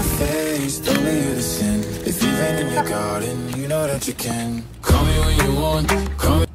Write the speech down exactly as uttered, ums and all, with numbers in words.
face, don't leave you to sin. If you've been in your garden, you know that you can. Call me when you want, call me